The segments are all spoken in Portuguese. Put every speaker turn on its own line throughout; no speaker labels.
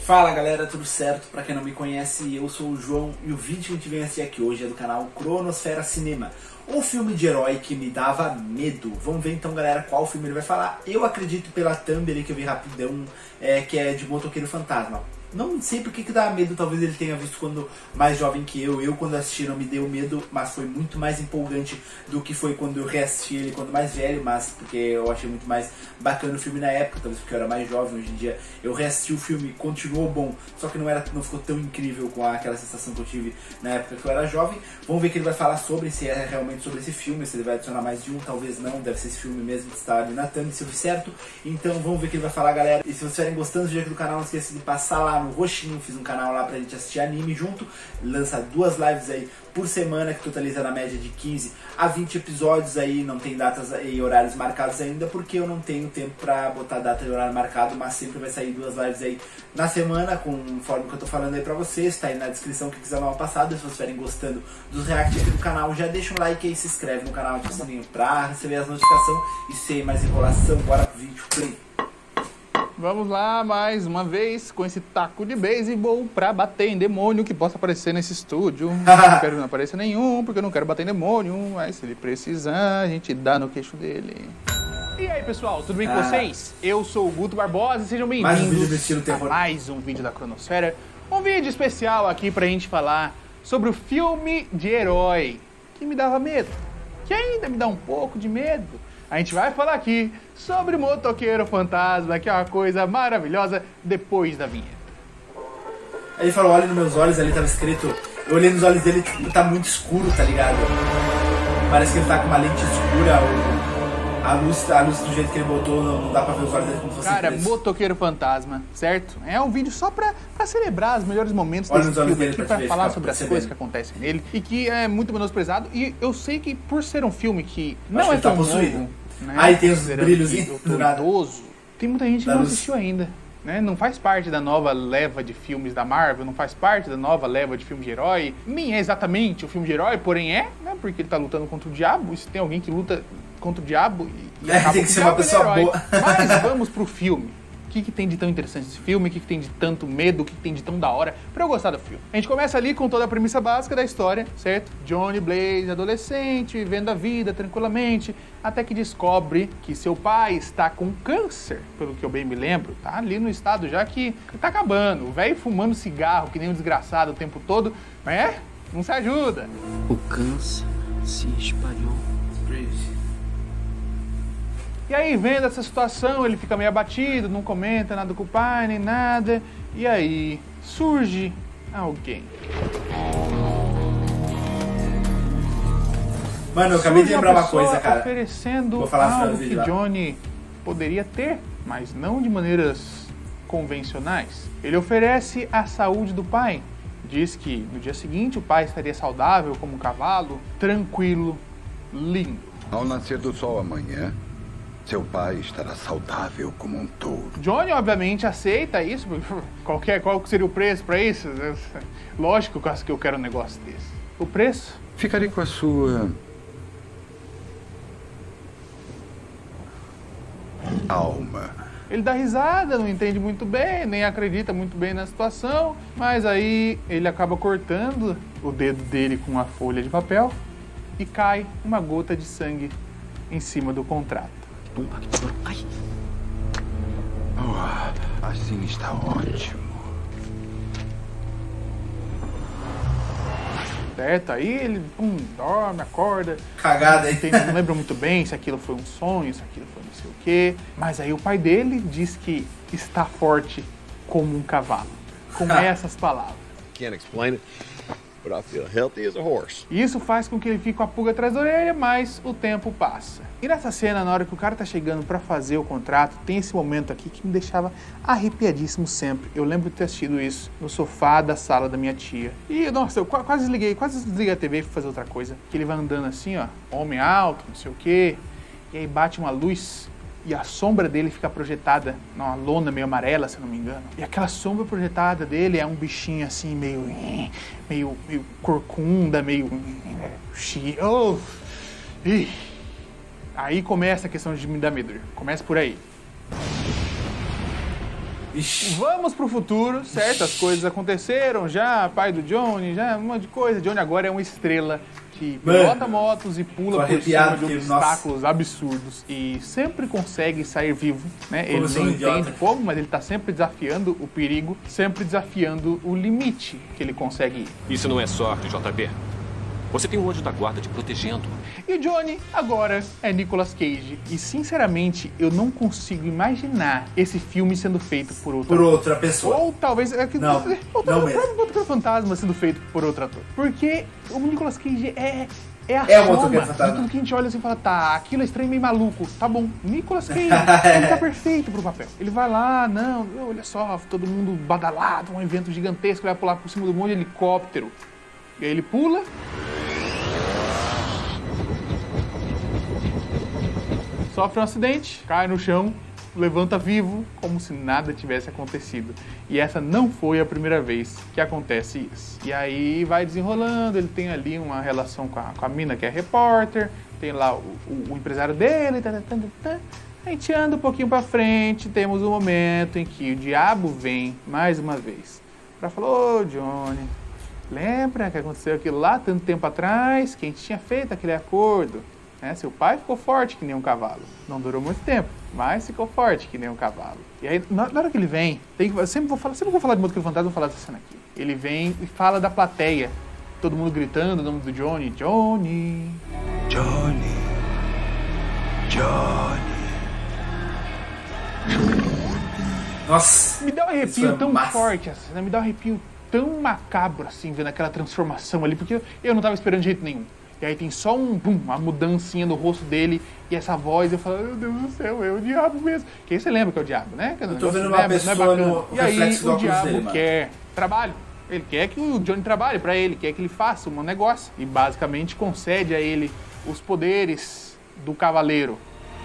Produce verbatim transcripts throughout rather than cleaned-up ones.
Fala galera, tudo certo? Pra quem não me conhece, eu sou o João e o vídeo que a gente vem assistir aqui hoje é do canal Cronosfera Cinema, um filme de herói que me dava medo. Vamos ver então galera qual filme ele vai falar. Eu acredito pela thumb que eu vi rapidão, é, que é de Motoqueiro Fantasma. Não sei porque que dá medo, talvez ele tenha visto quando mais jovem que eu. Eu quando assisti não me deu medo, mas foi muito mais empolgante do que foi quando eu reassisti ele quando mais velho. Mas porque eu achei muito mais bacana o filme na época, talvez porque eu era mais jovem. Hoje em dia eu reassisti o filme, continuou bom, só que não, era, não ficou tão incrível com aquela sensação que eu tive na época que eu era jovem. Vamos ver o que ele vai falar sobre, se é realmente sobre esse filme, se ele vai adicionar mais de um, talvez não, deve ser esse filme mesmo que está ali na thumb, se eu vi certo. Então vamos ver o que ele vai falar galera. E se vocês estiverem gostando do vídeo aqui do canal, não esqueça de passar lá no roxinho, fiz um canal lá pra gente assistir anime junto, lança duas lives aí por semana, que totaliza na média de quinze a vinte episódios aí, não tem datas e horários marcados ainda, porque eu não tenho tempo pra botar data e horário marcado, mas sempre vai sair duas lives aí na semana, conforme que eu tô falando aí pra vocês, tá aí na descrição que quiser dar uma passada. Se vocês estiverem gostando dos reacts aqui do canal, já deixa um like aí, se inscreve no canal, ativa o sininho pra receber as notificações, e sem mais enrolação, bora pro vídeo, play!
Vamos lá, mais uma vez, com esse taco de beisebol pra bater em demônio que possa aparecer nesse estúdio. Não espero que não apareça nenhum, porque eu não quero bater em demônio, mas se ele precisar, a gente dá no queixo dele. E aí, pessoal, tudo bem com ah. vocês? Eu sou o Guto Barbosa e sejam bem-vindos a mais um vídeo da Cronosfera. Um vídeo especial aqui pra gente falar sobre o filme de herói que me dava medo, que ainda me dá um pouco de medo. A gente vai falar aqui sobre Motoqueiro Fantasma, que é uma coisa maravilhosa, depois da vinheta.
Aí ele falou, olha nos meus olhos, ali tava escrito, eu olhei nos olhos dele, tipo, tá muito escuro, tá ligado? Parece que ele tá com uma lente escura, ou a luz, a luz do jeito que ele botou, não, não dá pra ver os olhos dele como se fosse
Cara,
preso.
Motoqueiro Fantasma, certo? É um vídeo só pra, pra celebrar os melhores momentos
olha
desse filme, aqui,
pra,
pra
ver,
falar
ficar,
sobre as
percebendo.
coisas que acontecem nele, e que é muito menosprezado, e eu sei que por ser um filme que
eu
não é tão
tá possuído.
novo, né?
Aí tem os brilhos
do idoso. Tem muita gente que não assistiu ainda, né? Não faz parte da nova leva de filmes da Marvel, não faz parte da nova leva de filme de herói. Nem é exatamente o filme de herói, porém é, né? Porque ele tá lutando contra o diabo. E se tem alguém que luta contra o diabo e, e
é, tem que ser uma pessoa boa.
Mas vamos pro filme. O que, que tem de tão interessante esse filme? O que, que tem de tanto medo? O que, que tem de tão da hora pra eu gostar do filme? A gente começa ali com toda a premissa básica da história, certo? Johnny Blaze, adolescente, vivendo a vida tranquilamente, até que descobre que seu pai está com câncer, pelo que eu bem me lembro, tá ali no estado já que tá acabando. O velho fumando cigarro, que nem um desgraçado o tempo todo, é? Não se ajuda.
O câncer se espalhou.
E aí, vendo essa situação, ele fica meio abatido, não comenta nada com o pai, nem nada. E aí, surge alguém.
Mano, eu acabei de lembrar uma coisa, cara.
Oferecendo
Vou falar
algo que Johnny poderia ter, mas não de maneiras convencionais. Ele oferece a saúde do pai. Diz que no dia seguinte o pai estaria saudável como um cavalo, tranquilo, lindo.
Ao nascer do sol amanhã, seu pai estará saudável como um touro.
Johnny, obviamente, aceita isso. Qualquer, qual seria o preço para isso? Lógico que eu quero um negócio desse. O preço?
Ficarei com a sua... alma.
Ele dá risada, não entende muito bem, nem acredita muito bem na situação. Mas aí ele acaba cortando o dedo dele com uma folha de papel e cai uma gota de sangue em cima do contrato.
Ai.
Oh, assim está ótimo.
Certo, aí ele pum, dorme, acorda.
Cagada aí.
Não lembra muito bem se aquilo foi um sonho, se aquilo foi não sei o quê. Mas aí o pai dele diz que está forte como um cavalo. Com essas palavras.
Can't explain it, but I feel healthy as a horse.
Isso faz com que ele fique com a pulga atrás da orelha, mas o tempo passa. E nessa cena, na hora que o cara tá chegando pra fazer o contrato, tem esse momento aqui que me deixava arrepiadíssimo sempre. Eu lembro de ter assistido isso no sofá da sala da minha tia. E, nossa, eu quase desliguei, quase desliguei a T V pra fazer outra coisa. Que ele vai andando assim, ó, homem alto, não sei o quê. E aí bate uma luz e a sombra dele fica projetada numa lona meio amarela, se eu não me engano. E aquela sombra projetada dele é um bichinho assim, meio... meio, meio corcunda, meio... Oh. Ih. Aí começa a questão de me dar medo. Começa por aí.
Ixi.
Vamos pro futuro, certas coisas aconteceram já, pai do Johnny, já um monte de coisa. Johnny agora é uma estrela que pilota motos e pula por cima de obstáculos nossa. absurdos e sempre consegue sair vivo, né? Ele nem entende como, mas ele tá sempre desafiando o perigo, sempre desafiando o limite que ele consegue ir.
Isso não é sorte, J B. Você tem um anjo da guarda te protegendo.
E o Johnny agora é Nicolas Cage. E sinceramente, eu não consigo imaginar esse filme sendo feito por outra,
por outra pessoa.
Ou talvez é que
não,
ou
não
o próprio Motoqueiro Fantasma sendo feito por outro ator. Porque o Nicolas Cage é é a
é
soma de tudo que a gente olha assim e fala, tá, aquilo é estranho, meio maluco, tá bom. Nicolas Cage, ele tá perfeito pro papel. Ele vai lá, não, olha só, todo mundo badalado, um evento gigantesco, ele vai pular por cima do monte de helicóptero. E aí ele pula. Sofre um acidente, cai no chão, levanta vivo, como se nada tivesse acontecido. E essa não foi a primeira vez que acontece isso. E aí vai desenrolando, ele tem ali uma relação com a, com a mina que é repórter, tem lá o, o, o empresário dele, tá, tá, tá, tá. A gente anda um pouquinho pra frente, temos um momento em que o diabo vem, mais uma vez, pra falar, ô Johnny, lembra que aconteceu aquilo lá tanto tempo atrás, que a gente tinha feito aquele acordo? É, seu pai ficou forte que nem um cavalo. Não durou muito tempo, mas ficou forte que nem um cavalo. E aí, na, na hora que ele vem, tem que, eu sempre vou falar, sempre vou falar de Motoqueiro Fantasma, vou falar dessa cena aqui. Ele vem e fala da plateia, todo mundo gritando o nome do Johnny. Johnny.
Johnny. Johnny.
Nossa.
Me dá um arrepio
é
tão
massa.
forte essa cena, me dá um arrepio tão macabro assim, vendo aquela transformação ali, porque eu não tava esperando de jeito nenhum. E aí tem só um, bum, uma mudancinha no rosto dele e essa voz, eu falo, meu Deus do céu, é o diabo mesmo. Que aí você lembra que é o diabo, né? Que
eu tô vendo uma
é,
pessoa
não é
no
E aí
reflexo do
o
óculos
diabo
dele,
quer trabalho. Ele quer que o Johnny trabalhe pra ele, quer que ele faça um negócio. E basicamente concede a ele os poderes do cavaleiro.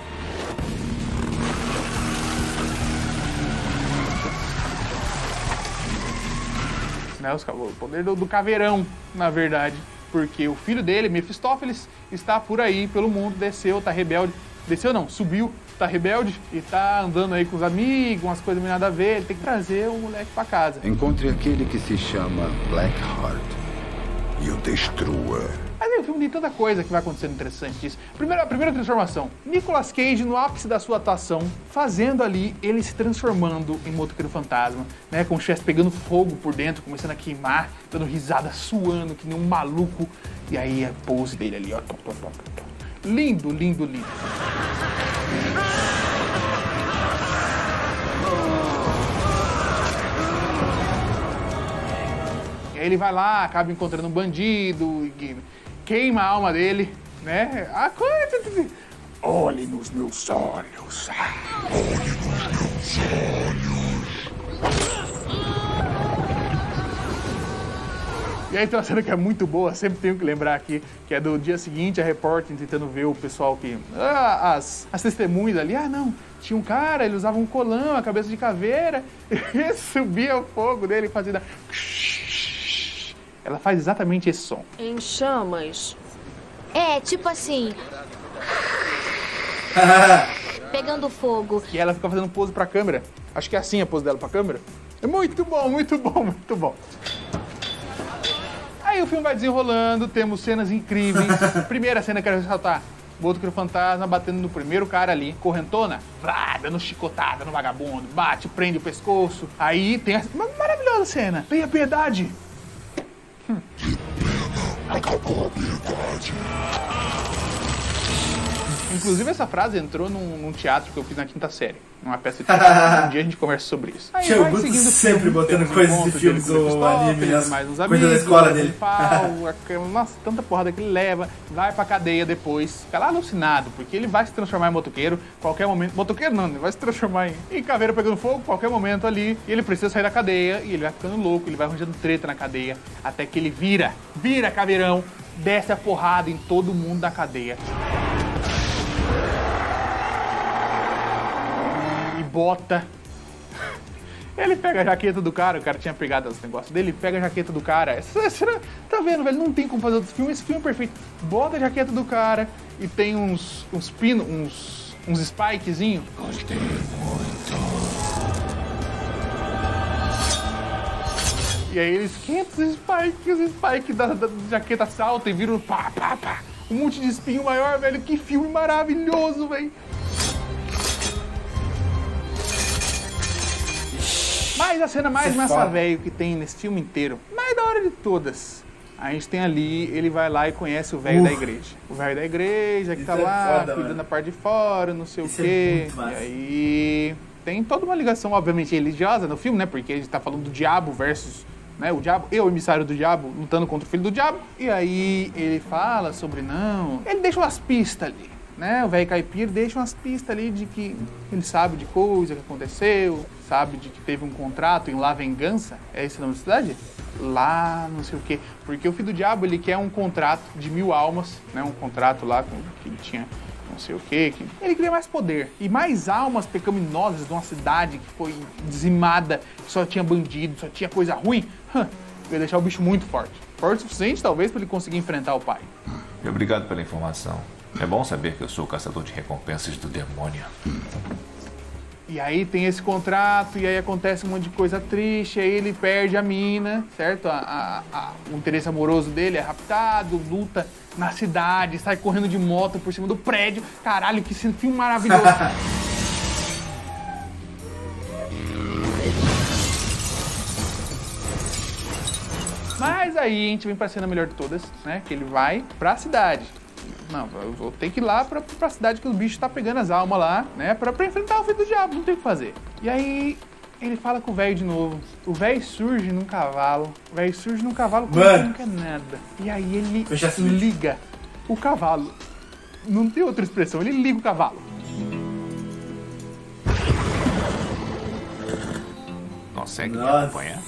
Né, os, o poder do, do caveirão, na verdade. Porque o filho dele, Mefistófeles, está por aí pelo mundo, desceu, tá rebelde. Desceu não, subiu, tá rebelde e tá andando aí com os amigos, umas coisas meio nada a ver. Ele tem que trazer o moleque pra casa.
Encontre aquele que se chama Blackheart e o destrua.
Mas aí, o filme tem tanta coisa que vai acontecendo interessante disso. Primeira, a primeira transformação, Nicolas Cage no ápice da sua atuação, fazendo ali, ele se transformando em Motoqueiro Fantasma, né, com o chest pegando fogo por dentro, começando a queimar, dando risada, suando, que nem um maluco. E aí a pose dele ali, ó. Lindo, lindo, lindo. E aí ele vai lá, acaba encontrando um bandido, e queima a alma dele, né? A coisa... Olhe nos meus olhos. Olhe nos meus olhos. E aí tem uma cena que é muito boa, sempre tenho que lembrar aqui, que é do dia seguinte, a repórter tentando ver o pessoal que... Ah, as, as testemunhas ali, ah não, tinha um cara, ele usava um colão, a cabeça de caveira, e subia o fogo dele fazendo... Ela faz exatamente esse som.
Em chamas.
É, tipo assim... pegando fogo.
E ela fica fazendo pose pra câmera. Acho que é assim a pose dela pra câmera. É muito bom, muito bom, muito bom. Aí o filme vai desenrolando, temos cenas incríveis. Primeira cena que eu quero ressaltar. O Motoqueiro Fantasma batendo no primeiro cara ali, correntona, vrá, dando chicotada no vagabundo, bate, prende o pescoço. Aí tem essa uma maravilhosa cena. Tenha piedade. Hum.
Acabou a piedade.
Inclusive essa frase entrou num, num teatro que eu fiz na quinta série. Numa peça de teatro. Um dia a gente conversa sobre isso. Aí
Tio Guto sempre filme, botando coisas de filmes ou anime,
mais uns
coisas da escola dele.
Pau, nossa, tanta porrada que ele leva. Vai pra cadeia depois. Fica lá alucinado, porque ele vai se transformar em motoqueiro qualquer momento. Motoqueiro não, ele vai se transformar em, em caveira pegando fogo qualquer momento ali. E ele precisa sair da cadeia e ele vai ficando louco, ele vai arranjando treta na cadeia. Até que ele vira, vira caveirão, desce a porrada em todo mundo da cadeia. Bota. Ele pega a jaqueta do cara, o cara tinha pegado os negócios dele, pega a jaqueta do cara. Essa cena, tá vendo, velho? Não tem como fazer outro filme, esse filme é perfeito. Bota a jaqueta do cara e tem uns uns pinos, uns uns spikezinhos.
Gostei muito.
E aí ele esquenta os Spike, os Spike da, da jaqueta salta e viram pá, pá, pá. Um monte de espinho maior, velho. Que filme maravilhoso, velho. Mas a cena mais massa velho que tem nesse filme inteiro, mais da hora de todas, a gente tem ali, ele vai lá e conhece o velho da igreja. O velho da igreja que
Isso
tá
é
lá,
foda,
cuidando
mano.
da parte de fora, não sei
Isso
o
é
quê.
muito massa.
E aí tem toda uma ligação, obviamente, religiosa no filme, né? Porque a gente tá falando do diabo versus, né, o diabo, eu, o emissário do diabo, lutando contra o filho do diabo. E aí ele fala sobre não. Ele deixa umas pistas ali. Né, o velho caipira deixa umas pistas ali de que ele sabe de coisa que aconteceu, sabe de que teve um contrato em La Vengança, é esse o nome da cidade? Lá, não sei o quê. Porque o filho do diabo, ele quer um contrato de mil almas, né, um contrato lá com, que ele tinha não sei o quê. Que ele queria mais poder e mais almas pecaminosas de uma cidade que foi dizimada, que só tinha bandido, só tinha coisa ruim. Hum, ia deixar o bicho muito forte. Forte o suficiente, talvez, para ele conseguir enfrentar o pai.
E obrigado pela informação. É bom saber que eu sou o caçador de recompensas do demônio.
E aí tem esse contrato, e aí acontece um monte de coisa triste, aí ele perde a mina, certo? A, a, a, o interesse amoroso dele é raptado, luta na cidade, sai correndo de moto por cima do prédio. Caralho, que filme maravilhoso. Mas aí a gente vem pra cena melhor de todas, né? Que ele vai pra cidade. Não, eu vou ter que ir lá pra, pra cidade que o bicho tá pegando as almas lá, né? Pra, pra enfrentar o filho do diabo, não tem o que fazer. E aí, ele fala com o velho de novo. O velho surge num cavalo. O velho surge num cavalo como
Mano.
não quer nada. E aí ele
Eu já subi.
liga o cavalo. Não tem outra expressão, ele liga o cavalo.
Consegue me
Nossa.
acompanhar?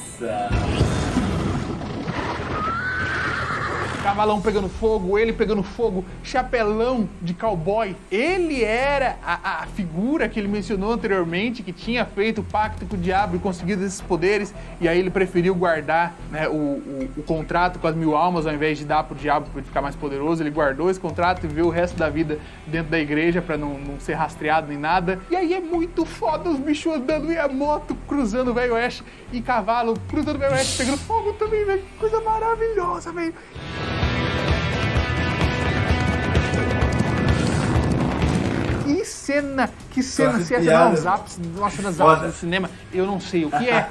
Cavalão pegando fogo, ele pegando fogo, chapelão de cowboy. Ele era a, a figura que ele mencionou anteriormente, que tinha feito o pacto com o diabo e conseguido esses poderes, e aí ele preferiu guardar, né, o, o, o contrato com as mil almas ao invés de dar pro diabo para ele ficar mais poderoso. Ele guardou esse contrato e viveu o resto da vida dentro da igreja para não, não ser rastreado nem nada. E aí é muito foda os bichos andando e a moto cruzando o Velho Oeste e cavalo cruzando o Velho Oeste pegando fogo também, velho. Que coisa maravilhosa, velho. Que cena, que cena, se essa não é os ápices, uma cena dos ápices do cinema, eu não sei o que é.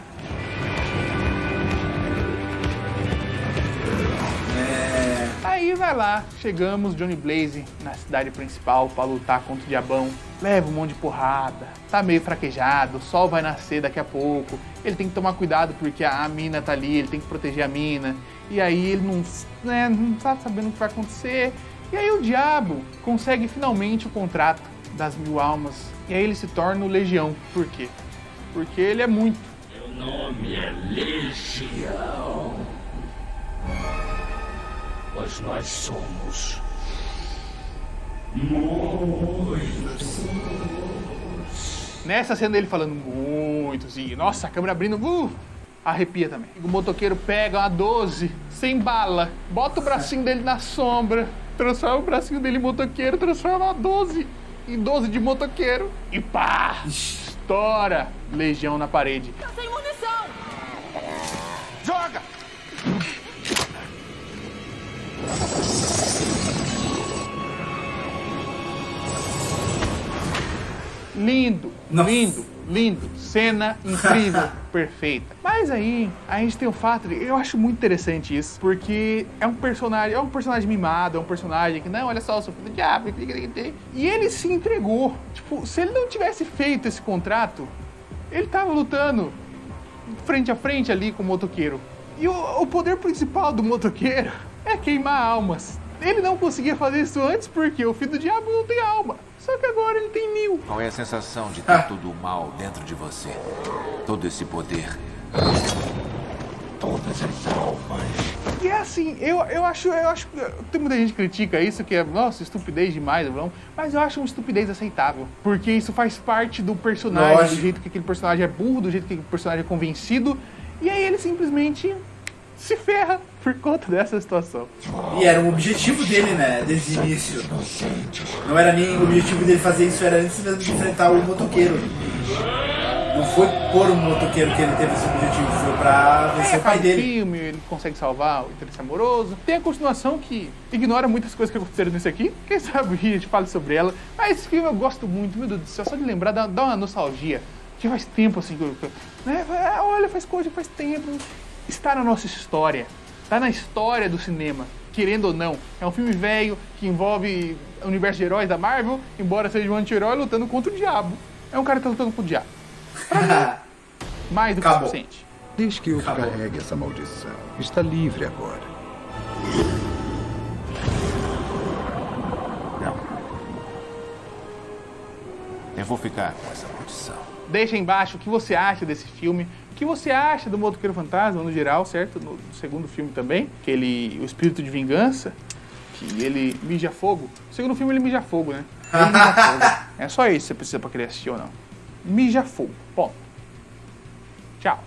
É...
Aí vai lá, chegamos, Johnny Blaze, na cidade principal pra lutar contra o diabão. Leva um monte de porrada, tá meio fraquejado, o sol vai nascer daqui a pouco. Ele tem que tomar cuidado porque a, a mina tá ali, ele tem que proteger a mina. E aí ele não, né, não tá sabendo o que vai acontecer. E aí o diabo consegue finalmente o contrato das mil almas. E aí ele se torna o Legião. Por quê? Porque ele é muito.
Meu nome é Legião. Mas nós somos muitos.
Nessa cena dele falando muitos e nossa, a câmera abrindo, uh, arrepia também. O motoqueiro pega uma doze, sem bala, bota o bracinho dele na sombra, transforma o bracinho dele em motoqueiro, transforma a doze em doze de motoqueiro e pá! Estoura Legião na parede.
Tá sem munição!
Joga! Lindo,
Nossa.
lindo, lindo. Cena incrível, perfeita. Mas aí, a gente tem o fato de... Eu acho muito interessante isso, porque é um personagem, é um personagem mimado, é um personagem que, não, olha só, eu sou filho do diabo, e ele se entregou. Tipo, se ele não tivesse feito esse contrato, ele tava lutando frente a frente ali com o motoqueiro. E o, o poder principal do motoqueiro é queimar almas. Ele não conseguia fazer isso antes porque o filho do diabo não tem alma. Só que agora ele tem mil.
Qual é a sensação de ter todo o mal dentro de você? Todo esse poder.
Todas as almas.
E é assim, eu, eu acho, eu acho. Tem muita gente que critica isso, que é, nossa, estupidez demais, não. Mas eu acho uma estupidez aceitável. Porque isso faz parte do personagem,
Lógico.
do jeito que aquele personagem é burro, do jeito que aquele personagem é convencido. E aí ele simplesmente se ferra por conta dessa situação.
E era um objetivo dele, né, desde o início. Não era nem o objetivo dele fazer isso, era antes mesmo de enfrentar o motoqueiro. Não foi por um motoqueiro que ele teve esse objetivo, foi pra vencer
É,
o pai
faz
dele.
filme, ele consegue salvar o interesse amoroso. Tem a continuação que ignora muitas coisas que aconteceram nesse aqui. Quem sabe a gente fala sobre ela. Mas esse filme eu gosto muito, meu Deus do céu. Só de lembrar, dá, dá uma nostalgia. Que faz tempo assim que eu... Né? Olha, faz coisa, faz tempo. Está na nossa história. Está na história do cinema. Querendo ou não. É um filme velho que envolve o universo de heróis da Marvel. Embora seja um anti-herói lutando contra o diabo. É um cara que tá lutando contra o diabo. Mais do que
Acabou.
suficiente.
Deixe que eu
Acabou.
carregue essa maldição. Está livre agora.
Não. Eu vou ficar com essa maldição.
Deixa aí embaixo o que você acha desse filme, o que você acha do Motoqueiro Fantasma no geral, certo? No segundo filme também, que ele, o Espírito de Vingança, que ele mija fogo. No segundo filme ele mija fogo, né? Ele mija fogo. É só isso que você precisa pra querer assistir ou não. Mija fogo. Ponto. Tchau.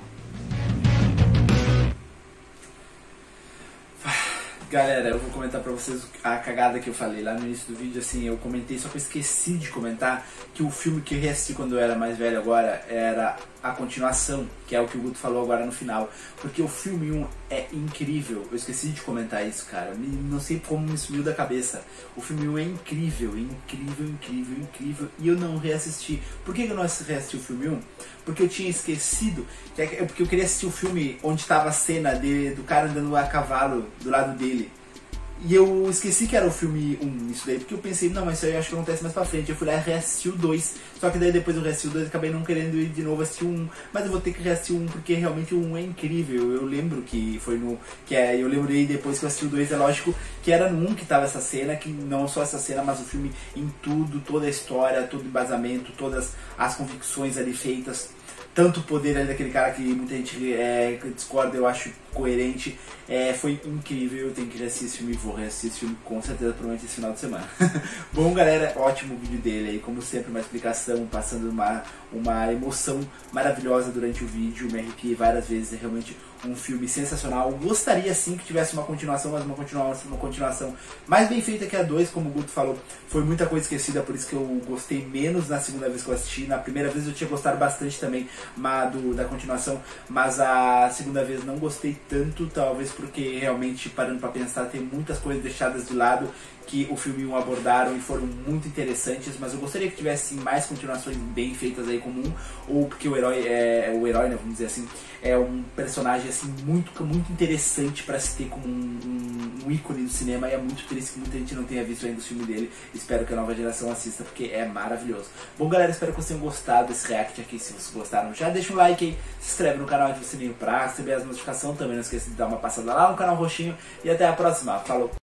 Galera, eu vou comentar pra vocês a cagada que eu falei lá no início do vídeo, assim, eu comentei, só que eu esqueci de comentar que o filme que eu reassisti quando eu era mais velho agora era a continuação, que é o que o Guto falou agora no final, porque o filme um é incrível, eu esqueci de comentar isso, cara, me, não sei como me sumiu da cabeça, o filme um é incrível, incrível, incrível, incrível, e eu não reassisti. Por que eu não reassisti o filme um? Porque eu tinha esquecido, que é, porque eu queria assistir o filme onde estava a cena de, do cara andando a cavalo do lado dele. E eu esqueci que era o filme um, isso daí, porque eu pensei, não, mas isso aí eu acho que acontece mais pra frente. Eu fui lá e reassisti o dois. Só que daí depois eu reassisti o dois e acabei não querendo ir de novo assistir o um. Mas eu vou ter que reassistir o um, porque realmente o um é incrível. Eu lembro que foi no... que é, eu lembrei depois que eu assisti o dois, é lógico que era no um que tava essa cena, que não só essa cena, mas o filme em tudo, toda a história, todo o embasamento, todas as convicções ali feitas. Tanto o poder ali daquele cara que muita gente é, discorda, eu acho coerente. É, foi incrível, eu tenho que reassistir esse filme e vou reassistir esse filme com certeza, provavelmente esse final de semana. Bom, galera, ótimo vídeo dele aí, como sempre, uma explicação, passando uma, uma emoção maravilhosa durante o vídeo, me arrepiei várias vezes, é realmente um filme sensacional. Gostaria sim que tivesse uma continuação, mas uma continuação, uma continuação mais bem feita que a dois, como o Guto falou, foi muita coisa esquecida, por isso que eu gostei menos na segunda vez que eu assisti. Na primeira vez eu tinha gostado bastante também mas, do, da continuação, mas a segunda vez não gostei tanto, talvez porque realmente, parando pra pensar, tem muitas coisas deixadas de lado que o filme um abordaram e foram muito interessantes, mas eu gostaria que tivesse mais continuações bem feitas aí como um, ou porque o herói é o herói, né, vamos dizer assim, é um personagem assim muito, muito interessante para se ter como um, um, um ícone do cinema, e é muito triste que muita gente não tenha visto ainda o filme dele. Espero que a nova geração assista, porque é maravilhoso. Bom, galera, espero que vocês tenham gostado desse react aqui. Se vocês gostaram, já deixa um like aí, se inscreve no canal, ativa o sininho pra receber as notificações, também não esqueça de dar uma passada lá no canal roxinho, e até a próxima. Falou!